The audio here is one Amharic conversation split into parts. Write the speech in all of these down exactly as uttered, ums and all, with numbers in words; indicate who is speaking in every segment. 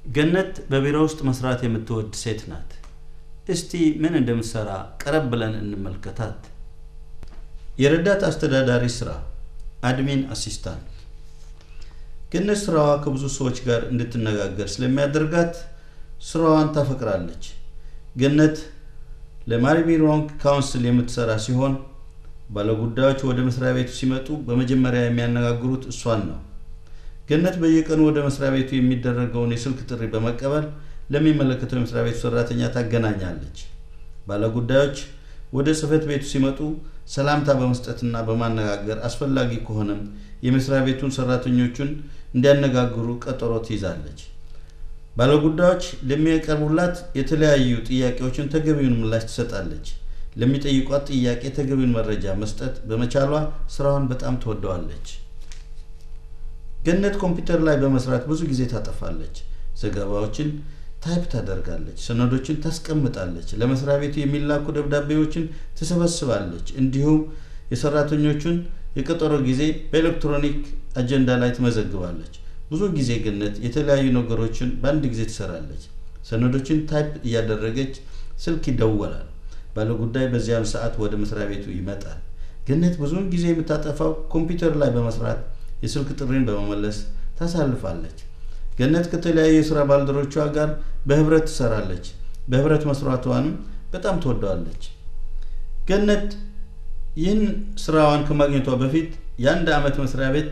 Speaker 1: ገነት በቢሮ ውስጥ መስራት የምትወድ ሴት ናት። እስቲ ምን እንደምትሰራ ቀረብ ብለን እንመልከታት። የረዳት አስተዳዳሪ ስራ አድሚን አሲስታንት። ገነት ስራዋ ከብዙ ሰዎች ጋር እንድትነጋገር ስለሚያደርጋት ስራዋን ታፈቅራለች። ገነት ለማሪቢሮንግ ካውንስል የምትሰራ ሲሆን ባለጉዳዮች ወደ መስሪያ ቤቱ ሲመጡ በመጀመሪያ የሚያነጋግሩት እሷን ነው። ገነት በየቀኑ ወደ መስሪያ ቤቱ የሚደረገውን የስልክ ጥሪ በመቀበል ለሚመለከተው መስሪያ ቤቱ ሰራተኛ ታገናኛለች። ባለጉዳዮች ወደ ጽህፈት ቤቱ ሲመጡ ሰላምታ በመስጠትና በማነጋገር አስፈላጊ ከሆነም የመስሪያ ቤቱን ሰራተኞቹን እንዲያነጋግሩ ቀጠሮ ትይዛለች። ባለጉዳዮች ለሚያቀርቡላት የተለያዩ ጥያቄዎችን ተገቢውን ምላሽ ትሰጣለች። ለሚጠይቋት ጥያቄ ተገቢውን መረጃ መስጠት በመቻሏ ስራዋን በጣም ትወደዋለች። ገነት ኮምፒውተር ላይ በመስራት ብዙ ጊዜ ታጠፋለች። ዘገባዎችን ታይፕ ታደርጋለች፣ ሰነዶችን ታስቀምጣለች፣ ለመስሪያ ቤቱ የሚላኩ ደብዳቤዎችን ትሰበስባለች፣ እንዲሁም የሰራተኞቹን የቀጠሮ ጊዜ በኤሌክትሮኒክ አጀንዳ ላይ ትመዘግባለች። ብዙ ጊዜ ገነት የተለያዩ ነገሮችን በአንድ ጊዜ ትሰራለች። ሰነዶችን ታይፕ እያደረገች ስልክ ይደወላል። ባለጉዳይ በዚያም ሰዓት ወደ መስሪያ ቤቱ ይመጣል። ገነት ብዙውን ጊዜ የምታጠፋው ኮምፒውተር ላይ በመስራት የስልክ ጥሪን በመመለስ ታሳልፋለች። ገነት ከተለያዩ የሥራ ባልደረቦቿ ጋር በህብረት ትሰራለች። በህብረት መስራቷንም በጣም ትወደዋለች። ገነት ይህን ስራዋን ከማግኘቷ በፊት የአንድ ዓመት መስሪያ ቤት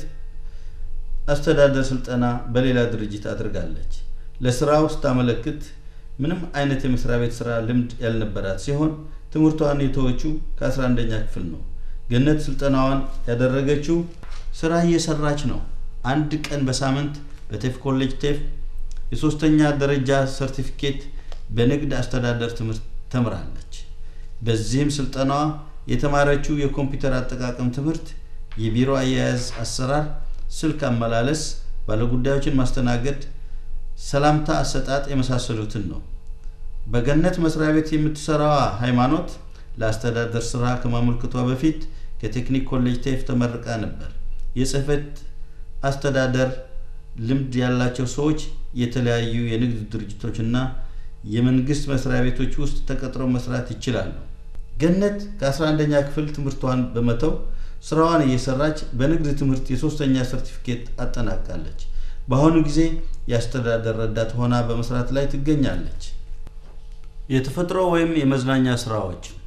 Speaker 1: አስተዳደር ስልጠና በሌላ ድርጅት አድርጋለች። ለስራው ስታመለክት ምንም አይነት የመስሪያ ቤት ስራ ልምድ ያልነበራት ሲሆን ትምህርቷን የተወችው ከ11ኛ ክፍል ነው። ገነት ስልጠናዋን ያደረገችው ስራ እየሰራች ነው። አንድ ቀን በሳምንት በቴፍ ኮሌጅ ቴፍ የሶስተኛ ደረጃ ሰርቲፊኬት በንግድ አስተዳደር ትምህርት ተምራለች። በዚህም ስልጠናዋ የተማረችው የኮምፒውተር አጠቃቀም ትምህርት፣ የቢሮ አያያዝ አሰራር፣ ስልክ አመላለስ፣ ባለጉዳዮችን ማስተናገድ፣ ሰላምታ አሰጣጥ የመሳሰሉትን ነው። በገነት መስሪያ ቤት የምትሰራዋ ሃይማኖት ለአስተዳደር ስራ ከማመልከቷ በፊት ከቴክኒክ ኮሌጅ ቴፍ ተመርቃ ነበር። የጽህፈት አስተዳደር ልምድ ያላቸው ሰዎች የተለያዩ የንግድ ድርጅቶችና የመንግስት መስሪያ ቤቶች ውስጥ ተቀጥረው መስራት ይችላሉ። ገነት ከ11ኛ ክፍል ትምህርቷን በመተው ስራዋን እየሰራች በንግድ ትምህርት የሶስተኛ ሰርቲፊኬት አጠናቃለች። በአሁኑ ጊዜ የአስተዳደር ረዳት ሆና በመስራት ላይ ትገኛለች። የተፈጥሮ ወይም የመዝናኛ ስራዎች